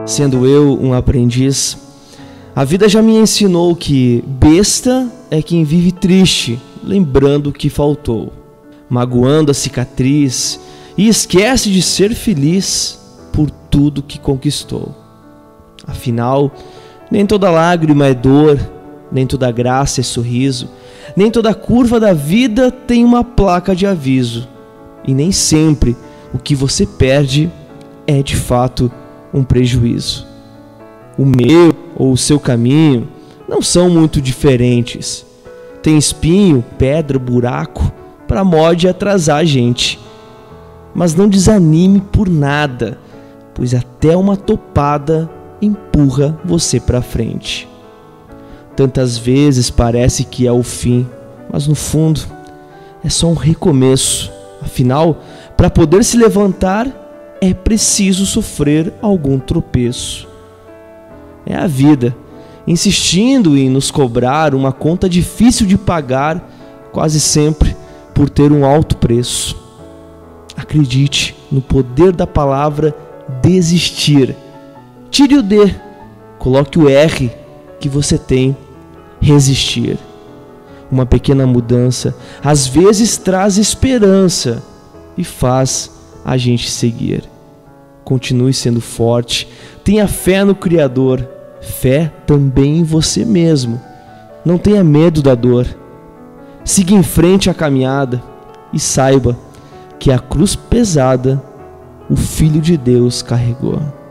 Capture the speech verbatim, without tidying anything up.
Sendo eu um aprendiz, a vida já me ensinou que besta é quem vive triste, lembrando o que faltou, magoando a cicatriz e esquece de ser feliz por tudo que conquistou. Afinal, nem toda lágrima é dor, nem toda graça é sorriso, nem toda curva da vida tem uma placa de aviso. E nem sempre o que você perde é de fato um prejuízo. O meu ou o seu caminho não são muito diferentes. Tem espinho, pedra, buraco para morde atrasar a gente. Mas não desanime por nada, pois até uma topada empurra você para frente. Tantas vezes parece que é o fim, mas no fundo é só um recomeço. Afinal, para poder se levantar, é preciso sofrer algum tropeço. É a vida, insistindo em nos cobrar uma conta difícil de pagar, quase sempre por ter um alto preço. Acredite no poder da palavra desistir. Tire o D, coloque o R que você tem, resistir. Uma pequena mudança às vezes traz esperança e faz a gente seguir. Continue sendo forte, tenha fé no Criador, fé também em você mesmo. Não tenha medo da dor. Siga em frente a caminhada e saiba que a cruz pesada o Filho de Deus carregou.